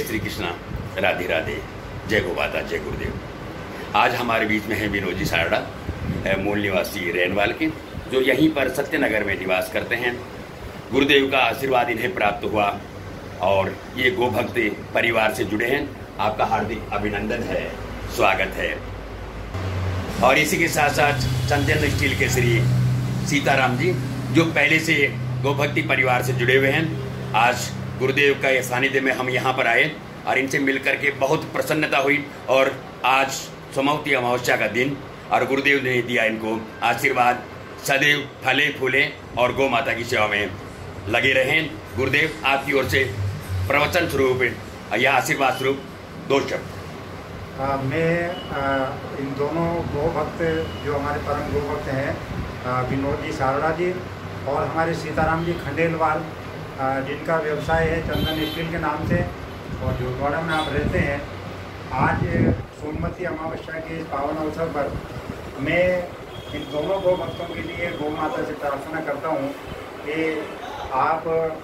श्री कृष्णा, राधे राधे, जय गौ माता, जय गुरुदेव। आज हमारे बीच में है विनोद जी सारड़ा, मूल निवासी रेनवाल के, जो यहीं पर सत्यनगर में निवास करते हैं। गुरुदेव का आशीर्वाद इन्हें प्राप्त हुआ और ये गोभक्त परिवार से जुड़े हैं। आपका हार्दिक अभिनंदन है, स्वागत है। और इसी के साथ साथ चंदन स्टील के श्री सीताराम जी, जो पहले से गोभक्ति परिवार से जुड़े हुए हैं। आज गुरुदेव का सानिध्य में हम यहाँ पर आए और इनसे मिलकर के बहुत प्रसन्नता हुई। और आज सोमवती अमावस्या का दिन और गुरुदेव ने दिया इनको आशीर्वाद, सदैव फले फूले और गौ माता की सेवा में लगे रहें। गुरुदेव, आपकी ओर से प्रवचन स्वरूप या आशीर्वाद स्वरूप दो शब्द। मैं इन दोनों गौ भक्त, जो हमारे परम गौ भक्त हैं, विनोद जी सारड़ा जी और हमारे सीताराम जी खंडेलवाल, जिनका व्यवसाय है चंदन स्टील के नाम से और जोतवाड़ा में आप रहते हैं। आज सोमवती अमावस्या के इस पावन अवसर पर मैं इन दोनों गौ भक्तों के लिए गौ माता से प्रार्थना करता हूँ कि आप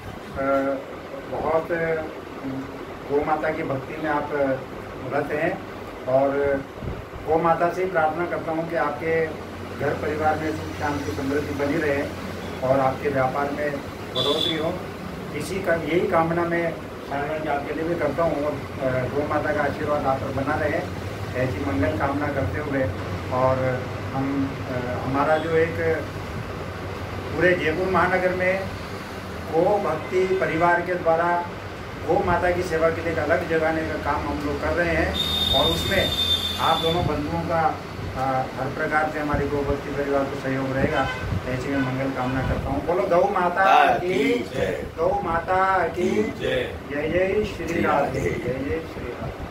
बहुत गौ माता की भक्ति में आप रत हैं और गौ माता से ही प्रार्थना करता हूँ कि आपके घर परिवार में सुख शांति समृद्धि बनी रहे और आपके व्यापार में बढ़ोतरी हो। इसी का यही कामना मैं सारण आपके लिए भी करता हूँ और गौ माता का आशीर्वाद आप पर बना रहे, ऐसी मंगल कामना करते हुए। और हमारा जो एक पूरे जयपुर महानगर में गौ भक्ति परिवार के द्वारा गौ माता की सेवा के लिए एक अलग जगाने का काम हम लोग कर रहे हैं और उसमें आप दोनों बंधुओं का हर प्रकार से हमारी गौ भक्ति परिवार को सहयोग रहेगा, ऐसी मैं मंगल कामना करता हूँ। बोलो गौ माता की जय, गौ माता की जय, जय जय श्री राधे, जय जय श्री राधे।